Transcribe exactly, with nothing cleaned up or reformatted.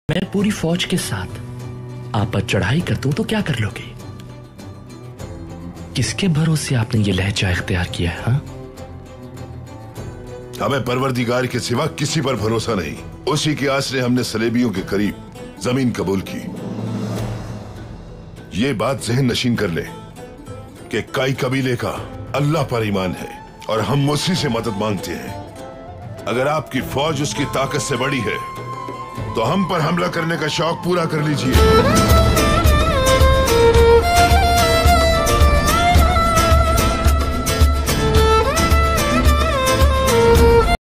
मैं पूरी फौज के साथ आप पर चढ़ाई कर दूं तो क्या कर लोगे? किसके भरोसे आपने ये लहजा इख्तियार किया है? हाँ? हमें परवरदिगार के सिवा किसी पर भरोसा नहीं। उसी की आस ने हमने सलेबियों के करीब जमीन कबूल की। ये बात ज़हन नशीन कर ले कि काई कबीले का अल्लाह पर ईमान है और हम उसी से मदद मांगते हैं। अगर आपकी फौज उसकी ताकत से बड़ी है तो हम पर हमला करने का शौक पूरा कर लीजिए।